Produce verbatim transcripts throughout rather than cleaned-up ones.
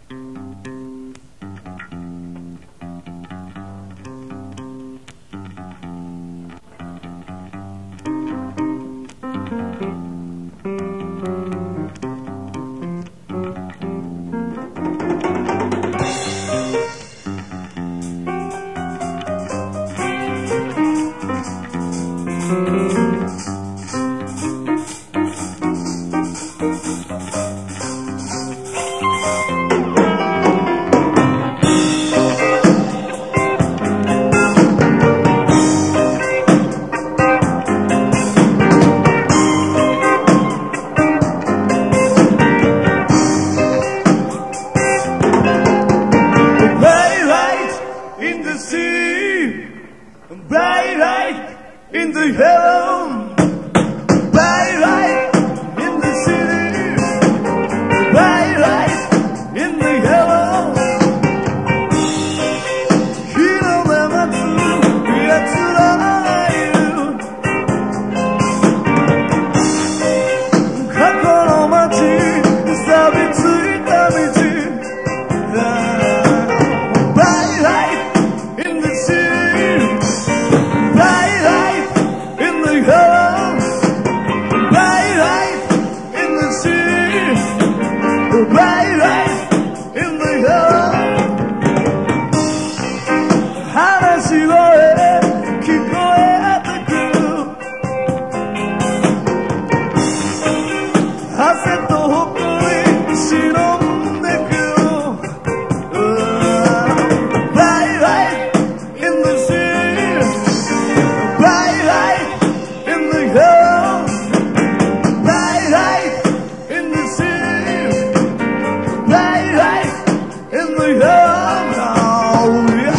Bright light in the heaven, bright light in the city, bright light in the heaven. 日の目待つ奴らがいる。過去の街に錆びついた道。Bright light in the city. Bright light in the heaven, bright light in the city, bright light in the heaven. 話し声聞こえてくる。汗と誇り忍んでくる。Bright light in the city. Bright light in the heaven, bright light in the city, bright light in the heaven. Oh, yeah.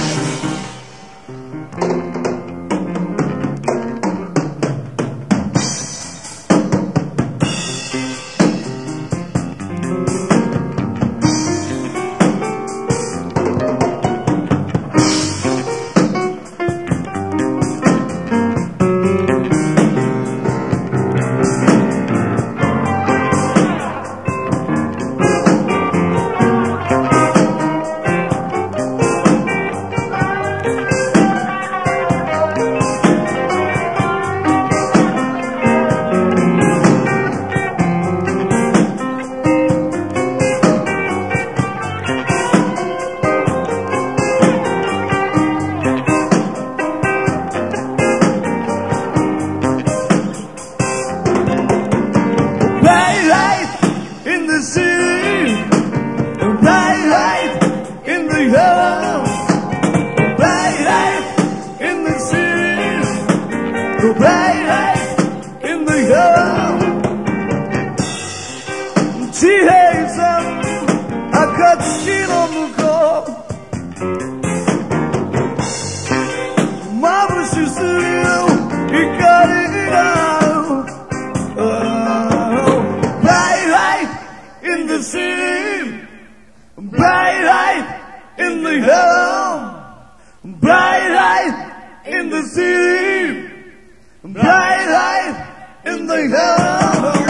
Bright light in the city, bright light in the heaven, bright light in the city, bright light in the heaven. 地平線暁の向こう、眩しすぎる光がin the city, bright light in the heaven, bright light in the city, bright light in the heaven.